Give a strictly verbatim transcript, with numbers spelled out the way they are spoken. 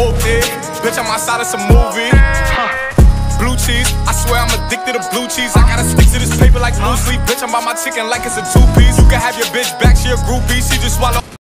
Whoopty, bitch, I'm outside of some movie. Huh. Blue cheese, I swear I'm addicted to blue cheese. I gotta stick to this paper like blue sleep. Bitch, I'm by my chicken like it's a two-piece. You can have your bitch back, she a groupie, she just swallow